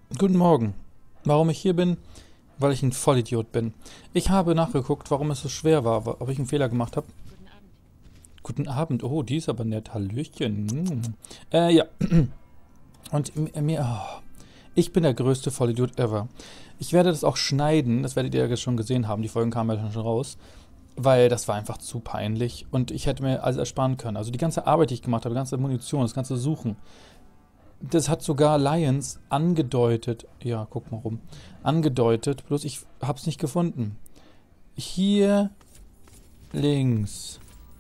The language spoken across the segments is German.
Guten Morgen. Warum ich hier bin? Weil ich ein Vollidiot bin. Ich habe nachgeguckt, warum es so schwer war, ob ich einen Fehler gemacht habe. Guten Abend. Guten Abend. Oh, die ist aber nett. Hallöchen. Ja. Und mir. Oh, ich bin der größte Vollidiot ever. Ich werde das auch schneiden. Das werdet ihr ja schon gesehen haben. Die Folgen kamen ja schon raus. Weil das war einfach zu peinlich. Und ich hätte mir alles ersparen können. Also die ganze Arbeit, die ich gemacht habe, die ganze Munition, das ganze Suchen. Das hat sogar Lions angedeutet. Ja, guck mal rum. Angedeutet, bloß ich hab's nicht gefunden. Hier links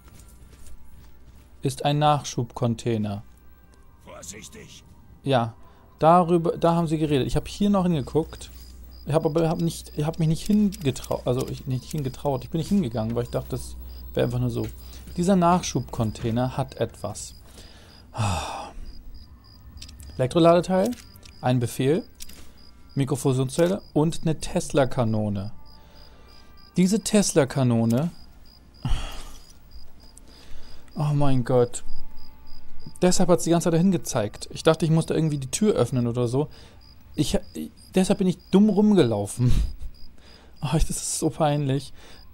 ist ein Nachschubcontainer. Vorsichtig. Ja, da haben sie geredet. Ich habe hier noch hingeguckt. Ich habe mich nicht hingetraut. Also nicht hingetraut. Ich bin nicht hingegangen, weil ich dachte, das wäre einfach nur so. Dieser Nachschubcontainer hat etwas. Elektroladeteil, ein Befehl, Mikrofusionszelle und eine Tesla-Kanone. Diese Tesla-Kanone, oh mein Gott, deshalb hat es die ganze Zeit dahin gezeigt. Ich dachte, ich musste irgendwie die Tür öffnen oder so. Deshalb bin ich dumm rumgelaufen. Oh, das ist so peinlich.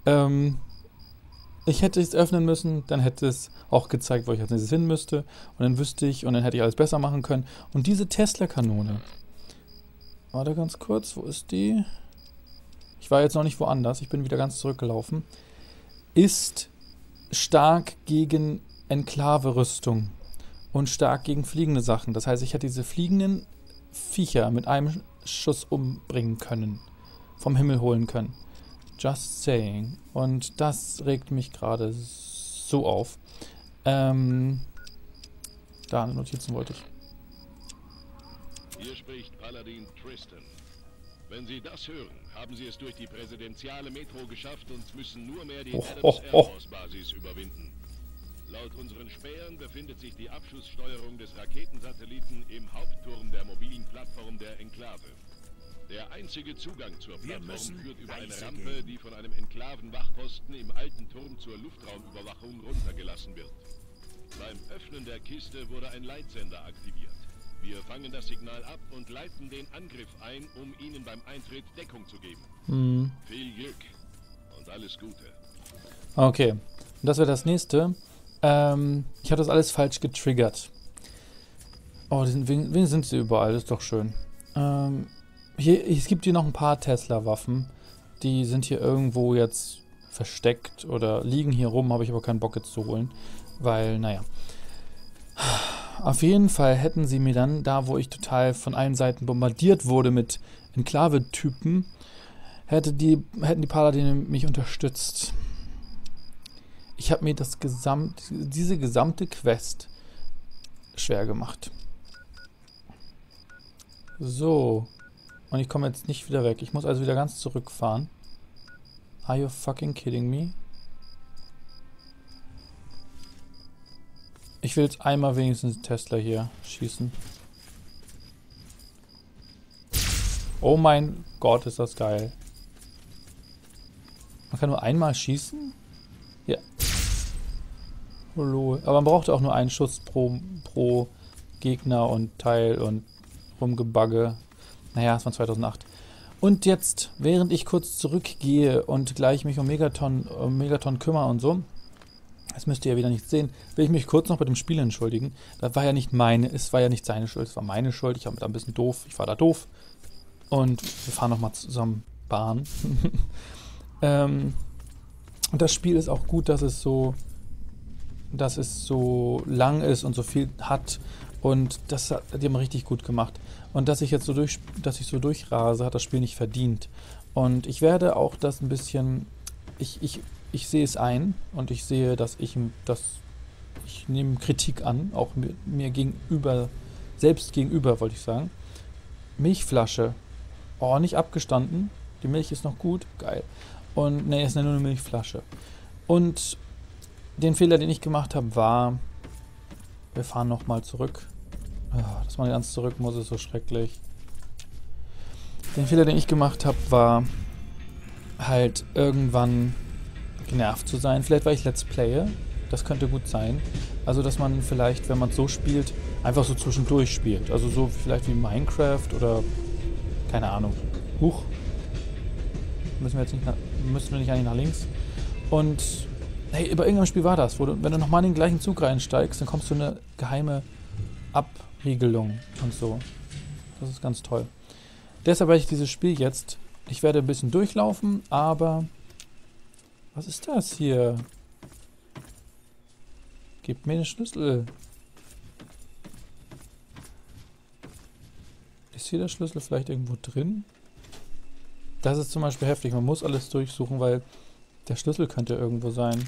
Ich hätte es öffnen müssen, dann hätte es auch gezeigt, wo ich als nächstes hin müsste. Und dann wüsste ich, und dann hätte ich alles besser machen können. Und diese Tesla-Kanone. Warte ganz kurz, wo ist die? Ich war jetzt noch nicht woanders, ich bin wieder ganz zurückgelaufen. Ist stark gegen Enklave-Rüstung. Und stark gegen fliegende Sachen. Das heißt, ich hätte diese fliegenden Viecher mit einem Schuss umbringen können. Vom Himmel holen können. Just saying. Und das regt mich gerade so auf. Da, Notizen wollte ich. Hier spricht Paladin Tristan. Wenn Sie das hören, haben Sie es durch die präsidentiale Metro geschafft und müssen nur mehr die Adams Air Force Basis überwinden. Laut unseren Spähern befindet sich die Abschusssteuerung des Raketensatelliten im Hauptturm der mobilen Plattform der Enklave. Der einzige Zugang zur Plattform führt über eine Rampe, die von einem Enklavenwachposten im alten Turm zur Luftraumüberwachung runtergelassen wird. Beim Öffnen der Kiste wurde ein Leitsender aktiviert. Wir fangen das Signal ab und leiten den Angriff ein, um Ihnen beim Eintritt Deckung zu geben. Viel Glück und alles Gute. Okay, das wäre das nächste. Ich habe das alles falsch getriggert. Oh, wen sind sie überall? Das ist doch schön. Es gibt hier noch ein paar Tesla-Waffen. Die sind hier irgendwo jetzt versteckt oder liegen hier rum, habe ich aber keinen Bock jetzt zu holen. Weil, naja. Auf jeden Fall hätten sie mir dann, da wo ich total von allen Seiten bombardiert wurde mit Enklave-Typen, hätten die Paladine mich unterstützt. Ich habe mir diese gesamte Quest schwer gemacht. So. Und ich komme jetzt nicht wieder weg. Ich muss also wieder ganz zurückfahren. Are you fucking kidding me? Ich will jetzt einmal wenigstens Tesla hier schießen. Oh mein Gott, ist das geil. Man kann nur einmal schießen? Ja. Hallo. Aber man braucht auch nur einen Schuss pro Gegner und Teil und rumgebugge. Naja, es war 2008. Und jetzt, während ich kurz zurückgehe und gleich mich um Megaton kümmere und so, das müsst ihr ja wieder nicht sehen, will ich mich kurz noch bei dem Spiel entschuldigen. Das war ja nicht es war ja nicht seine Schuld, es war meine Schuld. Ich war da ein bisschen doof, ich war da doof. Und wir fahren nochmal zusammen Bahn. Und das Spiel ist auch gut, dass es so lang ist und so viel hat. Und das hat die haben richtig gut gemacht. Und dass ich so durchrase, hat das Spiel nicht verdient. Und ich werde auch das ein bisschen, ich sehe es ein und ich sehe, ich nehme Kritik an, auch mir gegenüber, selbst gegenüber, wollte ich sagen. Milchflasche. Oh, nicht abgestanden. Die Milch ist noch gut. Geil. Und ne, es ist nur eine Milchflasche. Und den Fehler, den ich gemacht habe, war, wir fahren nochmal zurück. Dass man ganz zurück muss, ist so schrecklich. Den Fehler, den ich gemacht habe, war halt irgendwann genervt zu sein. Vielleicht, weil ich Let's Playe. Das könnte gut sein. Also, dass man vielleicht, wenn man es so spielt, einfach so zwischendurch spielt. Also so vielleicht wie Minecraft oder Keine Ahnung. Huch. Müssen wir nicht eigentlich nach links. Und hey, bei irgendeinem Spiel war das, wo du, wenn du nochmal in den gleichen Zug reinsteigst, dann kommst du in eine geheime Abriegelung und so. Das ist ganz toll. Deshalb werde ich dieses Spiel jetzt, ich werde ein bisschen durchlaufen, aber was ist das hier? Gib mir den Schlüssel. Ist hier der Schlüssel vielleicht irgendwo drin? Das ist zum Beispiel heftig. Man muss alles durchsuchen, weil der Schlüssel könnte irgendwo sein.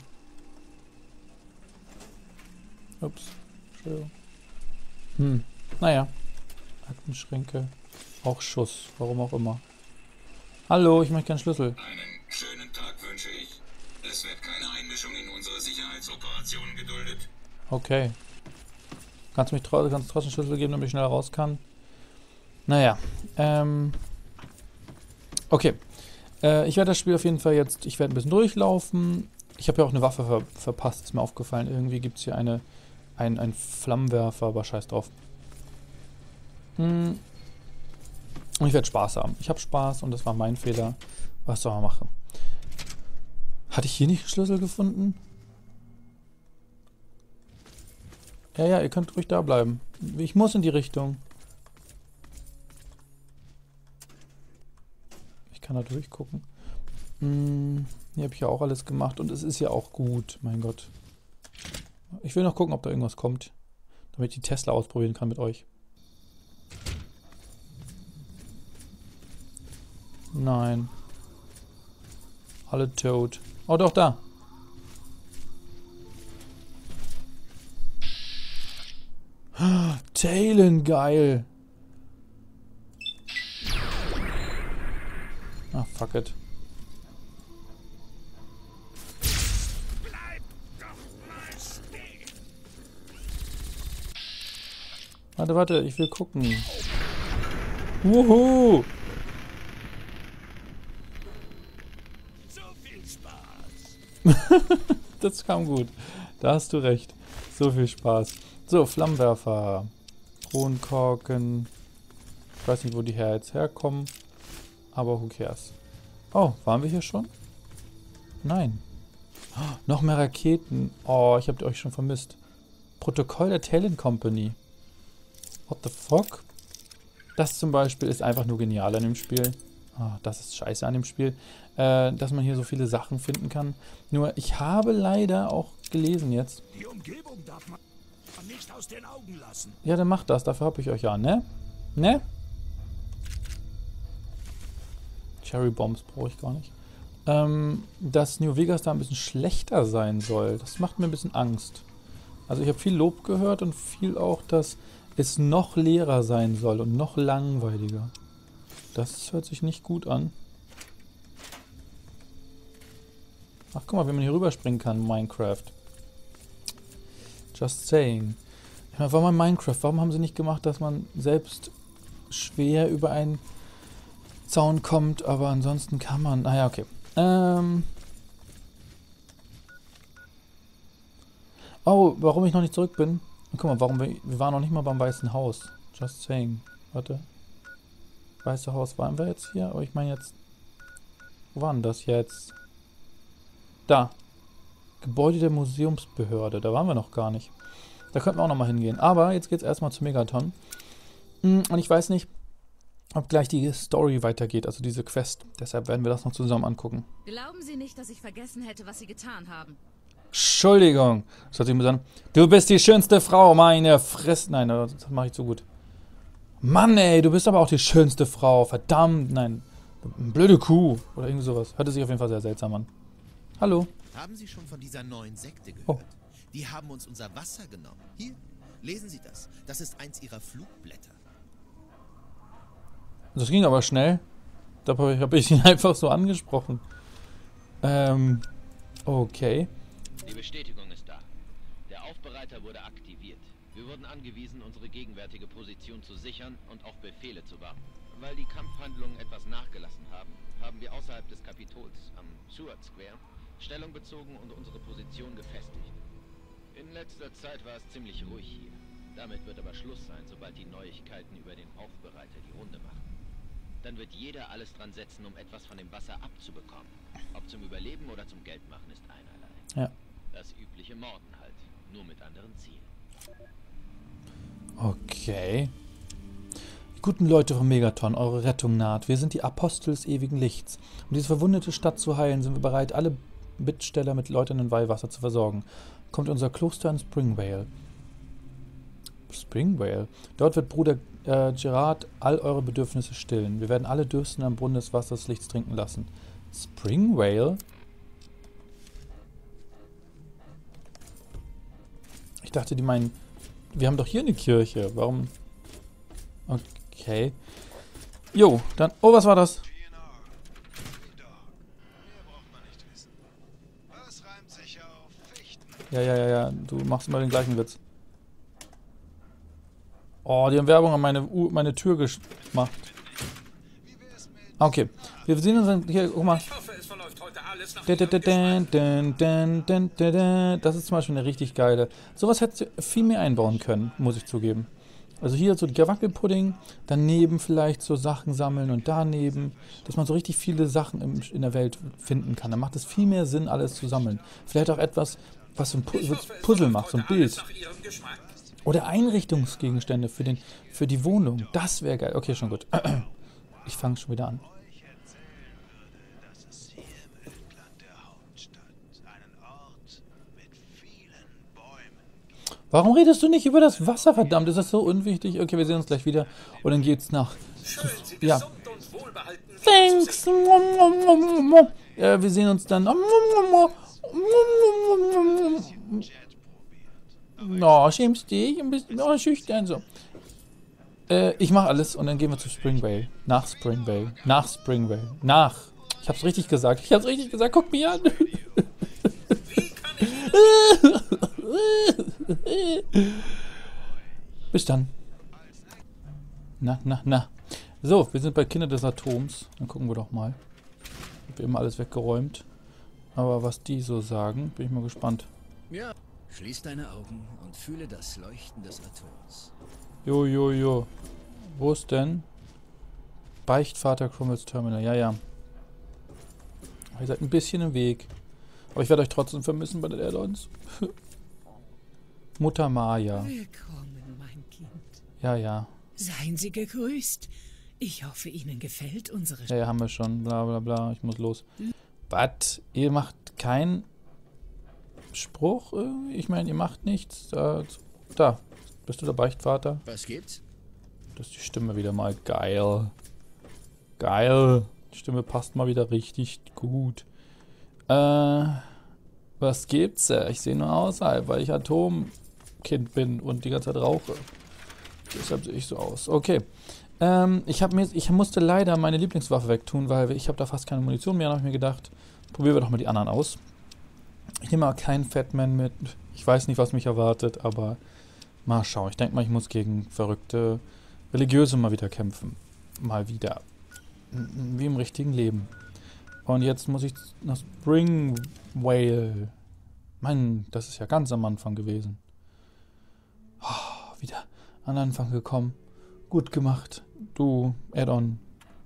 Ups. Entschuldigung. Naja. Aktenschränke. Auch Schuss. Warum auch immer. Hallo, ich möchte keinen Schlüssel. Einen schönen Tag wünsche ich. Es wird keine Einmischung in unsere Sicherheitsoperationen geduldet. Okay. Kannst du trotzdem Schlüssel geben, damit ich schneller raus kann? Naja. Okay. Ich werde das Spiel auf jeden Fall jetzt, ich werde ein bisschen durchlaufen. Ich habe ja auch eine Waffe verpasst, ist mir aufgefallen. Irgendwie gibt es hier einen Flammenwerfer, aber scheiß drauf. Und ich werde Spaß haben. Ich habe Spaß und das war mein Fehler. Was soll man machen? Hatte ich hier nicht einen Schlüssel gefunden? Ja, ihr könnt ruhig da bleiben. Ich muss in die Richtung. Ich kann da durchgucken. Hier habe ich ja auch alles gemacht und es ist ja auch gut. Mein Gott. Ich will noch gucken, ob da irgendwas kommt. Damit ich die Tesla ausprobieren kann mit euch. Nein. Alle tot. Oh, doch, da. Talon, geil. Ah, fuck it. Warte, ich will gucken. Wuhu! So viel Spaß. Das kam gut. Da hast du recht. So viel Spaß. So, Flammenwerfer. Kronkorken. Ich weiß nicht, wo die jetzt herkommen. Aber who cares? Oh, waren wir hier schon? Nein. Oh, noch mehr Raketen. Oh, ich habe euch schon vermisst. Protokoll der Talon Company. What the fuck? Das zum Beispiel ist einfach nur genial an dem Spiel. Oh, das ist scheiße an dem Spiel. Dass man hier so viele Sachen finden kann. Nur, ich habe leider auch gelesen jetzt. Die Umgebung darf man nicht aus den Augen lassen. Ja, dann macht das. Dafür habe ich euch ja, ne? Ne? Cherry Bombs brauche ich gar nicht. Dass New Vegas da ein bisschen schlechter sein soll. Das macht mir ein bisschen Angst. Also ich habe viel Lob gehört und viel auch, dass es noch leerer sein soll und noch langweiliger. Das hört sich nicht gut an. Ach, guck mal, wie man hier rüberspringen kann in Minecraft. Just saying. Ich meine, warum Minecraft? Warum haben sie nicht gemacht, dass man selbst schwer über einen Zaun kommt, aber ansonsten kann man... Naja, okay. Oh, warum ich noch nicht zurück bin? Guck mal, warum wir waren noch nicht mal beim Weißen Haus. Just saying. Warte. Weiße Haus waren wir jetzt hier? Aber ich meine jetzt... Wo war denn das jetzt? Da. Gebäude der Museumsbehörde. Da waren wir noch gar nicht. Da könnten wir auch nochmal hingehen. Aber jetzt geht's erstmal zu Megaton. Und ich weiß nicht, ob gleich die Story weitergeht, also diese Quest. Deshalb werden wir das noch zusammen angucken. Glauben Sie nicht, dass ich vergessen hätte, was Sie getan haben? Entschuldigung. Das hört sich mir an. Du bist die schönste Frau, meine Fresse. Nein, das mache ich zu gut. Mann, ey, du bist aber auch die schönste Frau. Verdammt, nein. Blöde Kuh. Oder irgendwie sowas. Hörte sich auf jeden Fall sehr seltsam an. Hallo. Haben Sie schon von dieser neuen Sekte gehört? Oh. Die haben uns unser Wasser genommen. Hier, lesen Sie das. Das ist eins ihrer Flugblätter. Das ging aber schnell. Dabei habe ich ihn einfach so angesprochen. Okay. Die Bestätigung ist da. Der Aufbereiter wurde aktiviert. Wir wurden angewiesen, unsere gegenwärtige Position zu sichern und auf Befehle zu warten. Weil die Kampfhandlungen etwas nachgelassen haben, haben wir außerhalb des Kapitols am Seward Square Stellung bezogen und unsere Position gefestigt. In letzter Zeit war es ziemlich ruhig hier. Damit wird aber Schluss sein, sobald die Neuigkeiten über den Aufbereiter die Runde machen. dann wird jeder alles dran setzen, um etwas von dem Wasser abzubekommen. Ob zum Überleben oder zum Geldmachen ist einerlei. Ja. Das übliche Morden halt, nur mit anderen Zielen. Okay. Die guten Leute von Megaton, eure Rettung naht. Wir sind die Apostel des ewigen Lichts. Um diese verwundete Stadt zu heilen, sind wir bereit, alle Bittsteller mit läuterndem Weihwasser zu versorgen. Kommt unser Kloster in Springvale. Springvale? Dort wird Bruder Gerard all eure Bedürfnisse stillen. Wir werden alle Dürsten am Brunnen des Wassers Lichts trinken lassen. Springvale? Ich dachte, die meinen, wir haben doch hier eine Kirche. Warum? Okay. Jo, dann... Oh, was war das? Ja. Du machst immer den gleichen Witz. Oh, die haben Werbung an meine Tür gemacht. Okay. Wir sehen uns dann hier, guck mal. Das ist zum Beispiel eine richtig geile. Sowas hätte viel mehr einbauen können, muss ich zugeben. Also hier so der Wackelpudding, daneben vielleicht so Sachen sammeln und daneben, dass man so richtig viele Sachen in der Welt finden kann. Dann macht es viel mehr Sinn, alles zu sammeln. Vielleicht auch etwas, was so ein Puzzle macht, so ein Bild. Oder Einrichtungsgegenstände für die Wohnung. Das wäre geil. Okay, schon gut. Ich fange schon wieder an. Warum redest du nicht über das Wasser, verdammt? Ist das so unwichtig? Okay, wir sehen uns gleich wieder. Und dann geht's nach... Ja. Thanks. Wir sehen uns dann... Oh, schämst dich? Ein bisschen schüchtern so. Ich mache alles und dann gehen wir zu Springvale. Nach Springvale. Ich hab's richtig gesagt. Guck mich an. Bis dann. Na. So, wir sind bei Kinder des Atoms. Dann gucken wir doch mal. Ich habe immer alles weggeräumt. Aber was die so sagen, bin ich mal gespannt. Ja. Schließ deine Augen und fühle das Leuchten des Atoms. Jo. Wo ist denn? Beichtvater Crummels Terminal. Ja. Ihr seid ein bisschen im Weg. Aber ich werde euch trotzdem vermissen bei den Add-ons. Mutter Maya. Willkommen, mein Kind. Ja. Seien Sie gegrüßt. Ich hoffe, Ihnen gefällt unsere... Ja, haben wir schon. Bla. Ich muss los. Was? Ihr macht keinen Spruch irgendwie? Ich meine, ihr macht nichts. Da. Bist du der Beichtvater? Was gibt's? Das ist die Stimme wieder mal geil. Die Stimme passt mal wieder richtig gut. Was gibt's? Ich sehe nur außerhalb, weil ich Atomkind bin und die ganze Zeit rauche. Deshalb sehe ich so aus. Okay. Ich musste leider meine Lieblingswaffe wegtun, weil ich habe da fast keine Munition mehr. Dann habe ich mir gedacht, probieren wir doch mal die anderen aus. Ich nehme mal keinen Fatman mit. Ich weiß nicht, was mich erwartet, aber mal schauen. Ich denke mal, ich muss gegen verrückte Religiöse mal wieder kämpfen. Mal wieder. Wie im richtigen Leben. Und jetzt muss ich nach Springvale. Mann, das ist ja ganz am Anfang gewesen. Oh, wieder an den Anfang gekommen. Gut gemacht. Du, Add-on.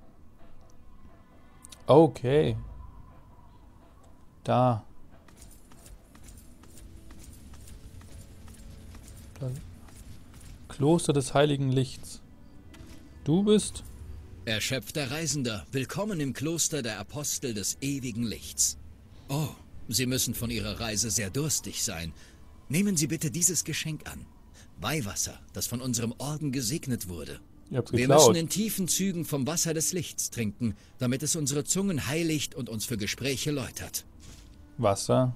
Okay. Da. Kloster des Heiligen Lichts. Du bist... Erschöpfter Reisender, willkommen im Kloster der Apostel des ewigen Lichts. Oh, Sie müssen von Ihrer Reise sehr durstig sein. Nehmen Sie bitte dieses Geschenk an. Weihwasser, das von unserem Orden gesegnet wurde. Wir müssen in tiefen Zügen vom Wasser des Lichts trinken, damit es unsere Zungen heiligt und uns für Gespräche läutert. Wasser?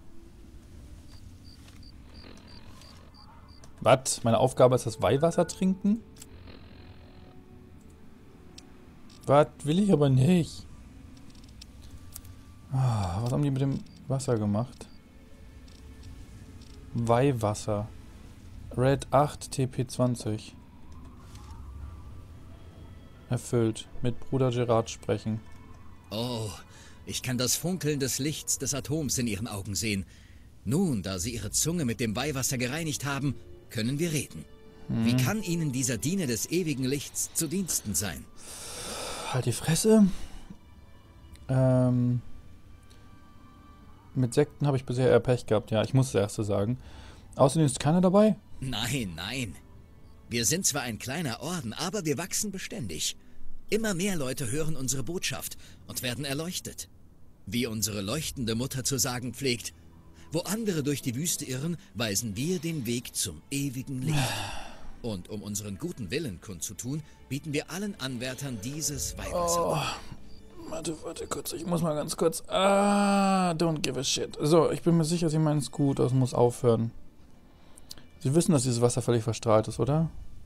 Was? Meine Aufgabe ist das Weihwasser trinken? Was? Will ich aber nicht. Was haben die mit dem Wasser gemacht? Weihwasser. Red 8 TP20. Erfüllt. Mit Bruder Gerard sprechen. Oh, ich kann das Funkeln des Lichts des Atoms in Ihren Augen sehen. Nun, da Sie Ihre Zunge mit dem Weihwasser gereinigt haben, können wir reden. Wie kann Ihnen dieser Diener des ewigen Lichts zu Diensten sein? Halt die Fresse. Mit Sekten habe ich bisher eher Pech gehabt. Ja, ich muss das erste sagen. Außerdem ist keiner dabei. Nein, nein. Wir sind zwar ein kleiner Orden, aber wir wachsen beständig. Immer mehr Leute hören unsere Botschaft und werden erleuchtet. Wie unsere leuchtende Mutter zu sagen pflegt: Wo andere durch die Wüste irren, weisen wir den Weg zum ewigen Licht. Und um unseren guten Willen kundzutun, bieten wir allen Anwärtern dieses Weihwasser an. Warte kurz, ich muss mal ganz kurz. Don't give a shit. So, ich bin mir sicher, Sie meinen es gut, das muss aufhören. Sie wissen, dass dieses Wasser völlig verstrahlt ist, oder?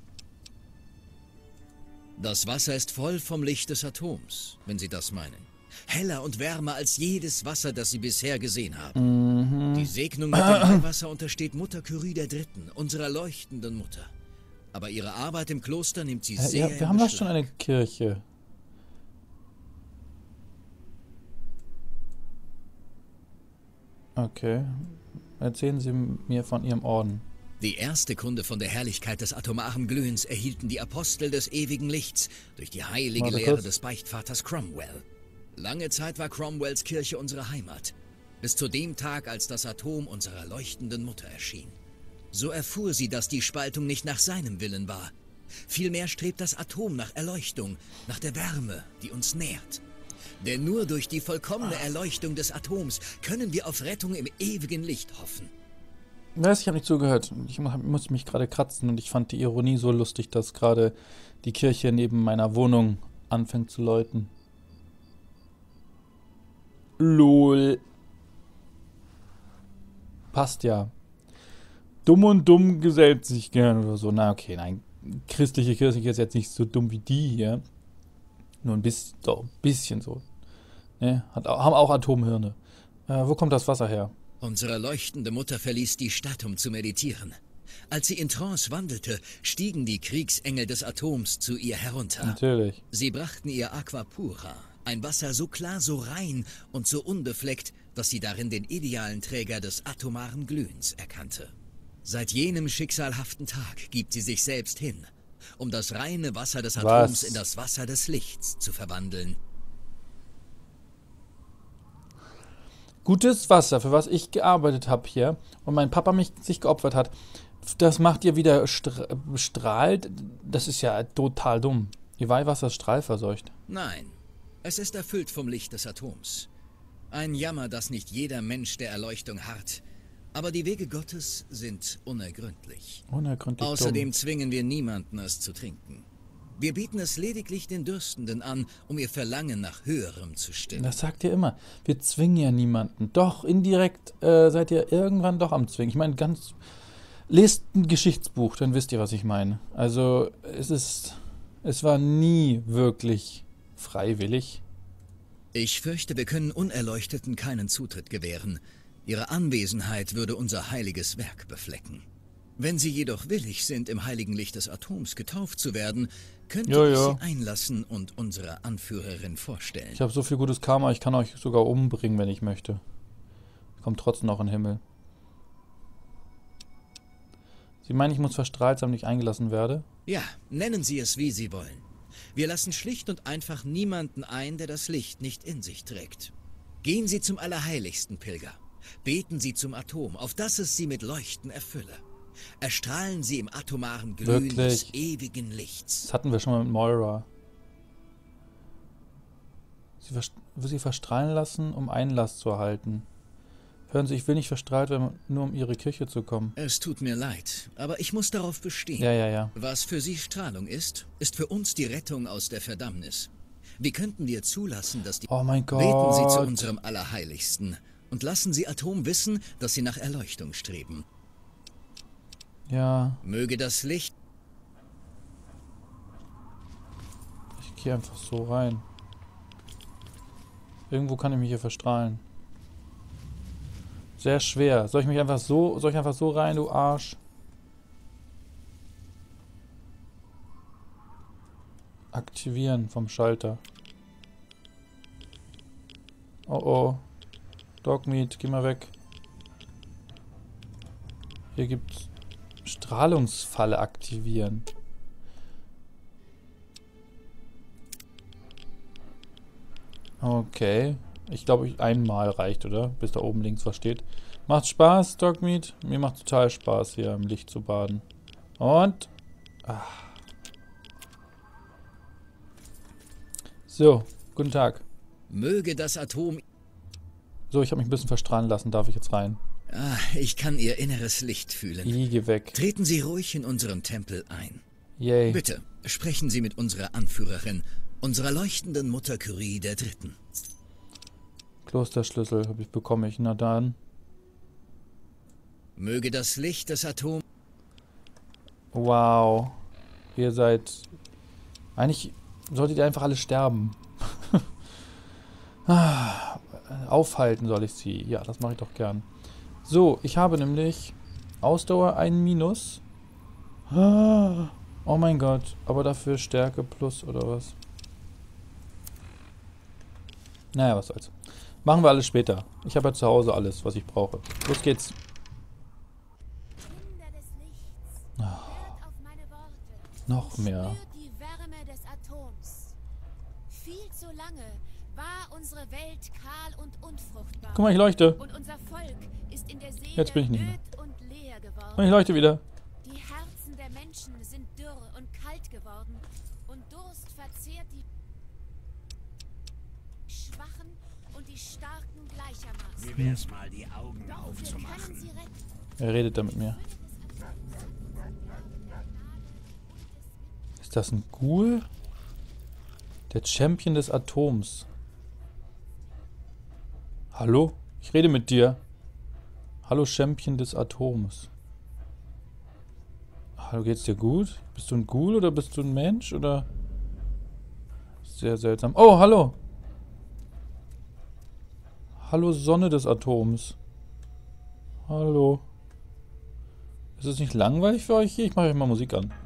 Das Wasser ist voll vom Licht des Atoms, wenn Sie das meinen. Heller und wärmer als jedes Wasser, das Sie bisher gesehen haben. Die Segnung mit dem Weihwasser untersteht Mutter Curie III., unserer leuchtenden Mutter. Aber ihre Arbeit im Kloster nimmt sie sehr wir haben doch schon eine Kirche. Okay. Erzählen Sie mir von Ihrem Orden. Die erste Kunde von der Herrlichkeit des atomaren Glühens erhielten die Apostel des ewigen Lichts durch die heilige Lehre des Beichtvaters Cromwell. Lange Zeit war Cromwells Kirche unsere Heimat, bis zu dem Tag, als das Atom unserer leuchtenden Mutter erschien. So erfuhr sie, dass die Spaltung nicht nach seinem Willen war. Vielmehr strebt das Atom nach Erleuchtung, nach der Wärme, die uns nährt. Denn nur durch die vollkommene Erleuchtung des Atoms können wir auf Rettung im ewigen Licht hoffen. Weiß, ich habe nicht zugehört. Ich muss mich gerade kratzen und ich fand die Ironie so lustig, dass gerade die Kirche neben meiner Wohnung anfängt zu läuten. LOL. Passt ja. Dumm und dumm gesellt sich gern oder so. Na okay, nein. Christliche Kirche ist jetzt nicht so dumm wie die hier. Nur ein bisschen so. Ne? Haben auch Atomhirne. Wo kommt das Wasser her? Unsere leuchtende Mutter verließ die Stadt, um zu meditieren. Als sie in Trance wandelte, stiegen die Kriegsengel des Atoms zu ihr herunter. Natürlich. Sie brachten ihr Aqua Pura, ein Wasser so klar, so rein und so unbefleckt, dass sie darin den idealen Träger des atomaren Glühens erkannte. Seit jenem schicksalhaften Tag gibt sie sich selbst hin, um das reine Wasser des Atoms in das Wasser des Lichts zu verwandeln. Gutes Wasser, für was ich gearbeitet habe hier und mein Papa sich geopfert hat, das macht ihr wieder strahlt. Das ist ja total dumm. Ihr Weihwasser ist strahlverseucht. Nein, es ist erfüllt vom Licht des Atoms. Ein Jammer, dass nicht jeder Mensch der Erleuchtung harrt. Aber die Wege Gottes sind unergründlich. Unergründlich Außerdem zwingen wir niemanden, es zu trinken. Wir bieten es lediglich den Dürstenden an, um ihr Verlangen nach Höherem zu stillen. Das sagt ihr immer. Wir zwingen ja niemanden. Doch, indirekt seid ihr irgendwann doch am Zwingen. Ich meine, lest ein Geschichtsbuch, dann wisst ihr, was ich meine. Also, es war nie wirklich freiwillig. Ich fürchte, wir können Unerleuchteten keinen Zutritt gewähren. Ihre Anwesenheit würde unser heiliges Werk beflecken. Wenn Sie jedoch willig sind, im heiligen Licht des Atoms getauft zu werden, könnte ich Sie einlassen und unsere Anführerin vorstellen. Ich habe so viel gutes Karma, ich kann euch sogar umbringen, wenn ich möchte. Kommt trotzdem noch in den Himmel. Sie meinen, ich muss verstrahlt sein, wenn ich eingelassen werde? Ja, nennen Sie es, wie Sie wollen. Wir lassen schlicht und einfach niemanden ein, der das Licht nicht in sich trägt. Gehen Sie zum Allerheiligsten, Pilger. Beten Sie zum Atom, auf dass es Sie mit Leuchten erfülle. Erstrahlen Sie im atomaren Glühen des ewigen Lichts. Das hatten wir schon mal mit Moira. Sie verstrahlen lassen, um Einlass zu erhalten. Hören Sie, ich will nicht verstrahlt werden, nur um Ihre Kirche zu kommen. Es tut mir leid, aber ich muss darauf bestehen. Ja. Was für Sie Strahlung ist, ist für uns die Rettung aus der Verdammnis. Wie könnten wir zulassen, dass die... Oh mein Gott. Beten Sie zu unserem Allerheiligsten und lassen Sie Atom wissen, dass Sie nach Erleuchtung streben. Ja. Möge das Licht... Ich gehe einfach so rein. Irgendwo kann ich mich hier verstrahlen. Sehr schwer. Soll ich einfach so rein, du Arsch? Aktivieren vom Schalter. Oh. Dogmeat, geh mal weg. Hier gibt's Strahlungsfalle aktivieren. Okay. Ich glaube, einmal reicht, oder? Bis da oben links was steht. Macht Spaß, Dogmeat? Mir macht total Spaß, hier im Licht zu baden. Und... So, guten Tag. Möge das Atom... So, ich habe mich ein bisschen verstrahlen lassen. Darf ich jetzt rein? Ich kann Ihr inneres Licht fühlen. Geh weg. Treten Sie ruhig in unseren Tempel ein. Yay. Bitte, sprechen Sie mit unserer Anführerin, unserer leuchtenden Mutter Curie der Dritten. Klosterschlüssel bekomme ich. Na dann. Möge das Licht des Atoms... Wow. Ihr seid... Eigentlich solltet ihr einfach alle sterben. Aufhalten soll ich sie. Ja, das mache ich doch gern. So, ich habe nämlich Ausdauer 1 Minus. Oh mein Gott. Aber dafür Stärke Plus oder was? Naja, was soll's. Machen wir alles später. Ich habe ja zu Hause alles, was ich brauche. Los geht's. Kinder des Lichts, hört auf meine Worte. Noch mehr. Spürt die Wärme des Atoms. Viel zu lange war unsere Welt kahl und unfruchtbar. Guck mal, ich leuchte. Und unser Volk ist in der Seele Jetzt bin ich nicht mehr. öd und leer geworden. Und ich leuchte wieder. Die Herzen der Menschen sind dürr und kalt geworden. Und Durst verzehrt die Schwachen und die Starken gleichermaßen. Wie wär's mal, die Augen Doch wir können aufzumachen? sie retten. Er redet da mit mir. Ist das ein Ghoul? Der Champion des Atoms. Hallo? Ich rede mit dir. Hallo, Champion des Atoms. Hallo, geht's dir gut? Bist du ein Ghoul oder bist du ein Mensch? Oder? Sehr seltsam. Oh, hallo! Hallo, Sonne des Atoms. Hallo. Ist es nicht langweilig für euch hier? Ich mache euch mal Musik an.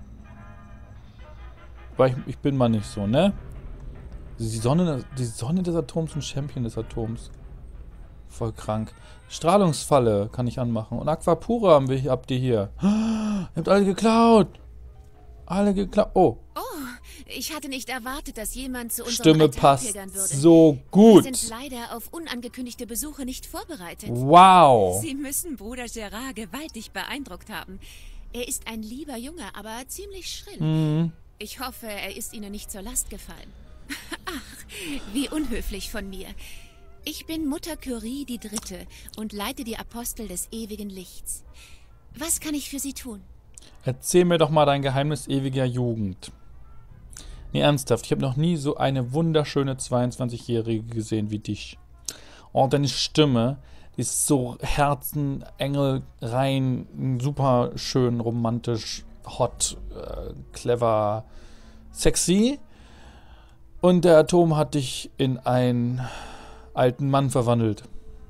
Weil ich bin mal nicht so, ne? Die Sonne des Atoms und Champion des Atoms. Voll krank. Strahlungsfalle kann ich anmachen. Und Aquapura habt ihr hier. Ihr habt alle geklaut. Alle geklaut. Oh. Oh, ich hatte nicht erwartet, dass jemand zu unserem Stimme Altar passt pilgern würde. so gut. Wir sind leider auf unangekündigte Besuche nicht vorbereitet. Wow. Sie müssen Bruder Gerard gewaltig beeindruckt haben. Er ist ein lieber Junge, aber ziemlich schrill. Mhm. Ich hoffe, er ist Ihnen nicht zur Last gefallen. Ach, wie unhöflich von mir. Ich bin Mutter Curie die Dritte und leite die Apostel des ewigen Lichts. Was kann ich für Sie tun? Erzähl mir doch mal dein Geheimnis ewiger Jugend. Nee, ernsthaft. Ich habe noch nie so eine wunderschöne 22-Jährige gesehen wie dich. Oh, deine Stimme, die ist so herzenengelrein, super schön, romantisch, hot, clever, sexy. Und der Atom hat dich in einen alten Mann verwandelt.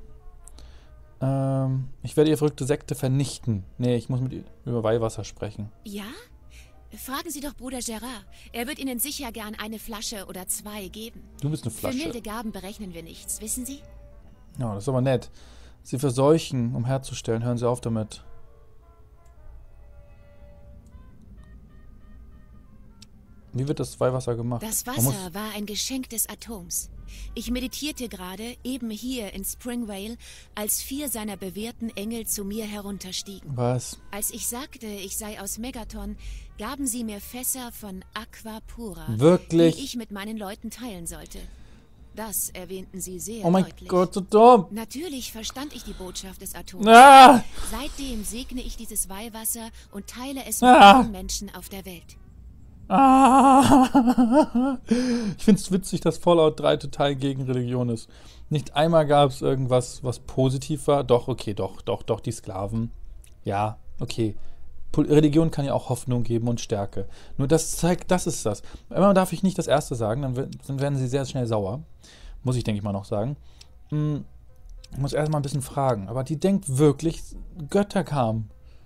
Ich werde ihr verrückte Sekte vernichten. Nee, ich muss mit ihr über Weihwasser sprechen. Ja? Fragen Sie doch Bruder Gerard. Er wird Ihnen sicher gern eine Flasche oder zwei geben. Du bist eine Für Flasche. milde Gaben berechnen wir nichts, wissen Sie? Ja, das ist aber nett. Sie verseuchen, um herzustellen. Hören Sie auf damit. Wie wird das Weihwasser gemacht? Das Man muss- Wasser war ein Geschenk des Atoms. Ich meditierte gerade, eben hier in Springvale, als 4 seiner bewährten Engel zu mir herunterstiegen. Was? Als ich sagte, ich sei aus Megaton, gaben sie mir Fässer von Aqua Pura, Wirklich? die ich mit meinen Leuten teilen sollte. Das erwähnten sie sehr Oh mein deutlich. Gott, so dumm. Natürlich verstand ich die Botschaft des Atoms. Ah! Seitdem segne ich dieses Weihwasser und teile es mit Ah! allen Menschen auf der Welt. Ah! Ich finde es witzig, dass Fallout 3 total gegen Religion ist. Nicht einmal gab es irgendwas, was positiv war. Doch, okay, doch, die Sklaven. Ja, okay. Religion kann ja auch Hoffnung geben und Stärke. Nur das zeigt, das ist das. Immer darf ich nicht das Erste sagen, dann werden sie sehr schnell sauer. Muss ich, denke ich mal, noch sagen. Ich muss erstmal ein bisschen fragen. Aber die denkt wirklich, Götter kamen.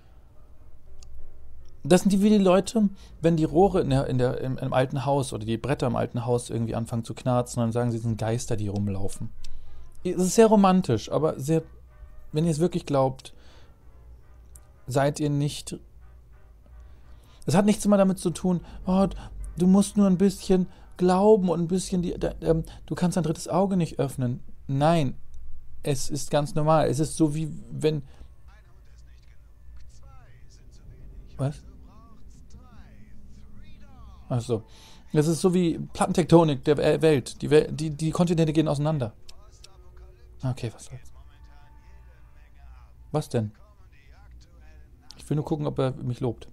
Das sind wie die Leute, wenn die Rohre im alten Haus oder die Bretter im alten Haus irgendwie anfangen zu knarzen, dann sagen sie, es sind Geister, die rumlaufen. Es ist sehr romantisch, aber sehr, wenn ihr es wirklich glaubt, seid ihr nicht... Es hat nichts immer damit zu tun, oh, du musst nur ein bisschen glauben und ein bisschen du kannst dein drittes Auge nicht öffnen. Nein, es ist ganz normal. Es ist so wie wenn... Was? Achso. Es ist so wie Plattentektonik der Welt. Die Kontinente gehen auseinander. Okay, was soll's? Was denn? Ich will nur gucken, ob er mich lobt.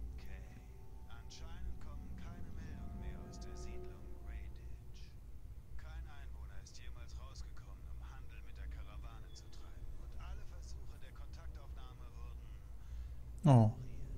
Oh.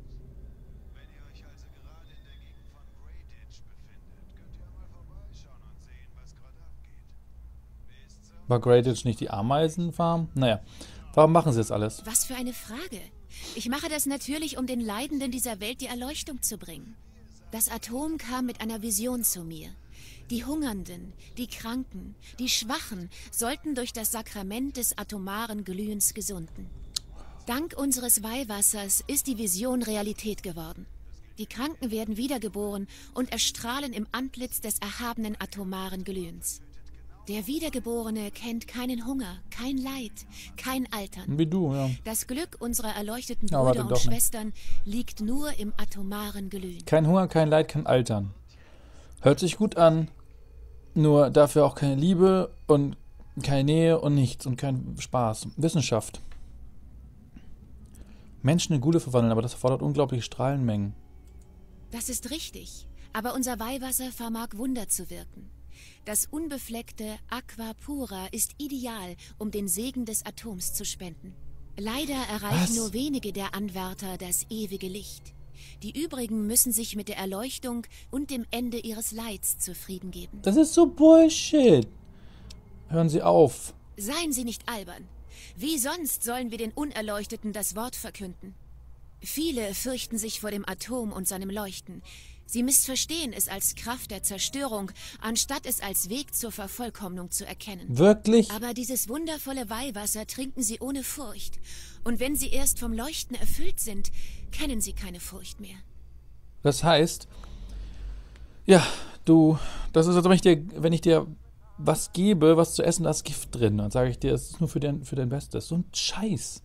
War Greyditch nicht die Ameisenfarm? Naja, warum machen sie das alles? Was für eine Frage. Ich mache das natürlich, um den Leidenden dieser Welt die Erleuchtung zu bringen. Das Atom kam mit einer Vision zu mir. Die Hungernden, die Kranken, die Schwachen sollten durch das Sakrament des atomaren Glühens gesunden. Dank unseres Weihwassers ist die Vision Realität geworden. Die Kranken werden wiedergeboren und erstrahlen im Antlitz des erhabenen atomaren Glühens. Der Wiedergeborene kennt keinen Hunger, kein Leid, kein Altern. Wie du, ja. Das Glück unserer erleuchteten Brüder und Schwestern liegt nur im atomaren Glühen. Kein Hunger, kein Leid, kein Altern. Hört sich gut an, nur dafür auch keine Liebe und keine Nähe und nichts und kein Spaß. Wissenschaft. Menschen in Gule verwandeln, aber das erfordert unglaubliche Strahlenmengen. Das ist richtig, aber unser Weihwasser vermag Wunder zu wirken. Das unbefleckte Aqua Pura ist ideal, um den Segen des Atoms zu spenden. Leider erreichen nur wenige der Anwärter das ewige Licht. Die übrigen müssen sich mit der Erleuchtung und dem Ende ihres Leids zufrieden geben. Das ist so Bullshit. Hören Sie auf. Seien Sie nicht albern. Wie sonst sollen wir den Unerleuchteten das Wort verkünden? Viele fürchten sich vor dem Atom und seinem Leuchten. Sie missverstehen es als Kraft der Zerstörung, anstatt es als Weg zur Vervollkommnung zu erkennen. Wirklich? Aber dieses wundervolle Weihwasser trinken sie ohne Furcht. Und wenn sie erst vom Leuchten erfüllt sind, kennen sie keine Furcht mehr. Das heißt, ja, das ist, als wenn ich dir was gebe, was zu essen, da ist Gift drin. Dann sage ich dir, es ist nur für dein Bestes. So ein Scheiß.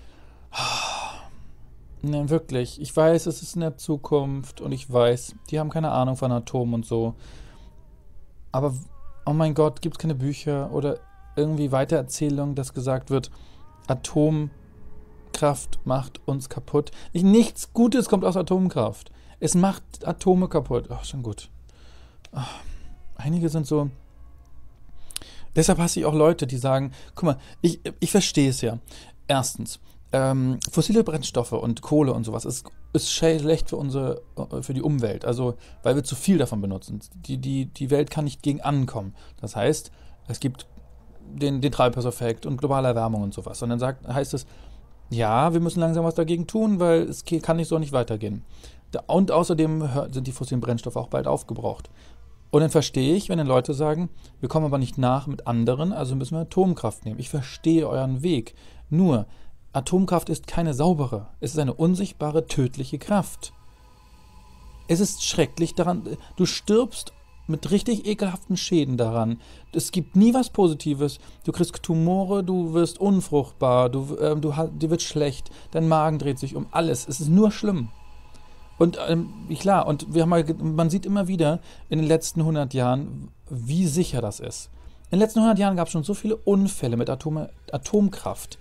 Nein, wirklich. Ich weiß, es ist in der Zukunft und ich weiß, die haben keine Ahnung von Atomen und so. Aber, oh mein Gott, gibt es keine Bücher oder irgendwie Weitererzählungen, dass gesagt wird, Atomkraft macht uns kaputt. Nichts Gutes kommt aus Atomkraft. Es macht Atome kaputt. Ach, schon gut. Ach, einige sind so... Deshalb hasse ich auch Leute, die sagen, guck mal, ich verstehe es ja. Erstens, fossile Brennstoffe und Kohle und sowas ist schlecht für die Umwelt, also weil wir zu viel davon benutzen. Die Welt kann nicht gegen ankommen. Das heißt, es gibt den Treibhauseffekt und globale Erwärmung und sowas. Und dann heißt es, ja, wir müssen langsam was dagegen tun, weil es kann nicht so nicht weitergehen. Und außerdem sind die fossilen Brennstoffe auch bald aufgebraucht. Und dann verstehe ich, wenn dann Leute sagen, wir kommen aber nicht nach mit anderen, also müssen wir Atomkraft nehmen. Ich verstehe euren Weg. Nur, Atomkraft ist keine saubere. Es ist eine unsichtbare, tödliche Kraft. Es ist schrecklich daran, du stirbst mit richtig ekelhaften Schäden daran. Es gibt nie was Positives. Du kriegst Tumore, du wirst unfruchtbar, dir wird schlecht, dein Magen dreht sich um, alles. Es ist nur schlimm. Und klar, und man sieht immer wieder in den letzten 100 Jahren, wie sicher das ist. In den letzten 100 Jahren gab es schon so viele Unfälle mit Atomkraft.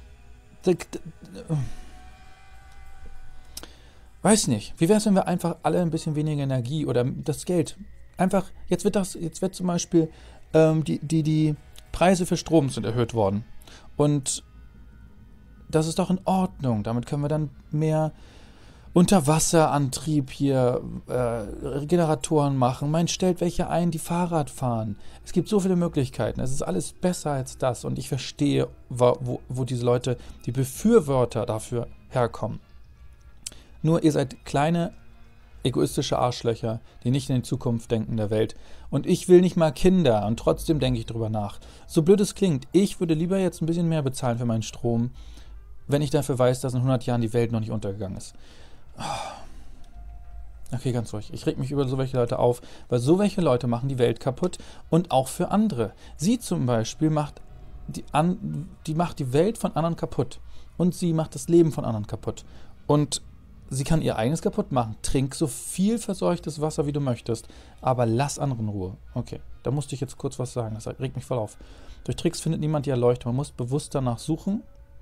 Weiß nicht. Wie wäre es, wenn wir einfach alle ein bisschen weniger Energie oder das Geld einfach, jetzt wird zum Beispiel die Preise für Strom sind erhöht worden. Und das ist doch in Ordnung. Damit können wir dann mehr Unterwasserantrieb hier, Generatoren machen. Man stellt welche ein, die Fahrrad fahren. Es gibt so viele Möglichkeiten. Es ist alles besser als das. Und ich verstehe, wo diese Leute, die Befürworter dafür herkommen. Nur ihr seid kleine, egoistische Arschlöcher, die nicht in die Zukunft denken der Welt. Und ich will nicht mal Kinder und trotzdem denke ich drüber nach. So blöd es klingt, ich würde lieber jetzt ein bisschen mehr bezahlen für meinen Strom, wenn ich dafür weiß, dass in 100 Jahren die Welt noch nicht untergegangen ist. Okay, ganz ruhig. Ich reg mich über so welche Leute auf, weil so welche Leute machen die Welt kaputt und auch für andere. Sie zum Beispiel macht die Welt von anderen kaputt und sie macht das Leben von anderen kaputt. Und sie kann ihr eigenes kaputt machen. Trink so viel verseuchtes Wasser, wie du möchtest, aber lass anderen in Ruhe. Okay, da musste ich jetzt kurz was sagen. Das regt mich voll auf. Durch Tricks findet niemand die Erleuchtung. Man muss bewusst danach suchen.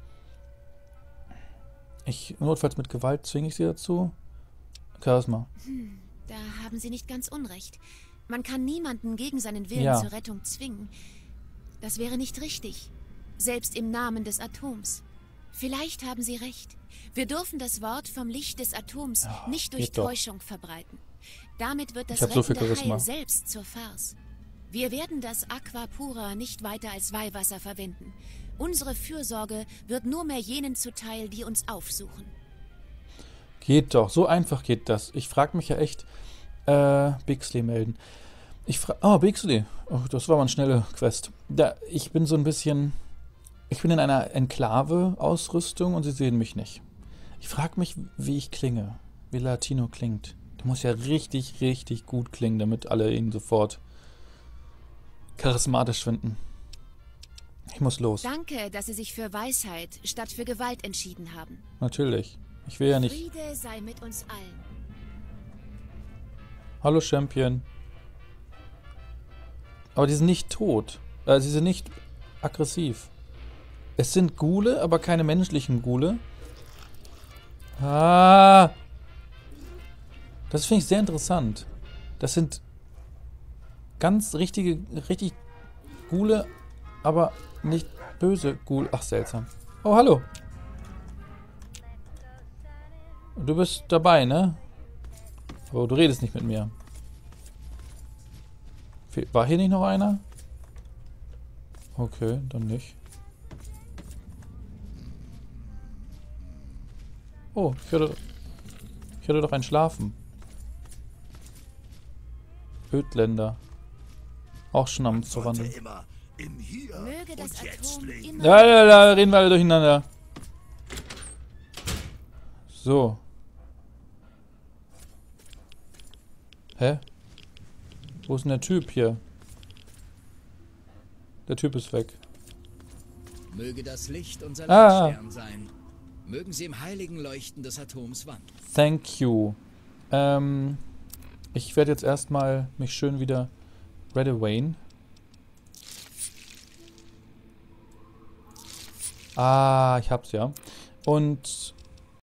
Notfalls mit Gewalt zwinge ich sie dazu. Charisma. Da haben Sie nicht ganz unrecht. Man kann niemanden gegen seinen Willen zur Rettung zwingen. Das wäre nicht richtig. Selbst im Namen des Atoms. Vielleicht haben Sie recht. Wir dürfen das Wort vom Licht des Atoms nicht durch Täuschung verbreiten. Damit wird das rettende Heil selbst zur Farce. Wir werden das Aqua Pura nicht weiter als Weihwasser verwenden. Unsere Fürsorge wird nur mehr jenen zuteil, die uns aufsuchen. Geht doch, so einfach geht das. Ich frage mich ja echt, Bixley melden. Bixley. Oh, das war mal eine schnelle Quest. Ich bin so ein bisschen, ich bin in einer Enklave-Ausrüstung und sie sehen mich nicht. Ich frage mich, wie ich klinge, wie Latino klingt. Der muss ja richtig, richtig gut klingen, damit alle ihn sofort charismatisch finden. Ich muss los. Danke, dass Sie sich für Weisheit statt für Gewalt entschieden haben. Natürlich. Ich will ja nicht... Friede sei mit uns allen. Hallo, Champion. Aber die sind nicht tot. Sie sind nicht aggressiv. Es sind Ghule, aber keine menschlichen Ghule. Das finde ich sehr interessant. Das sind ganz richtig Ghule, aber nicht böse Ghule. Ach, seltsam. Oh, hallo. Du bist dabei, ne? Aber du redest nicht mit mir. War hier nicht noch einer? Okay, dann nicht. Oh, ich hörte doch ein Schlafen. Ödländer. Auch schon am zu wandeln. Möge das Atom immer... Da reden wir alle durcheinander. So. Hä? Wo ist denn der Typ hier? Der Typ ist weg. Möge das Licht unser Leitstern sein. Mögen sie im heiligen Leuchten des Atoms wandeln. Thank you. Ich werde jetzt erstmal mich schön wieder Redwayne. Ich hab's ja. Und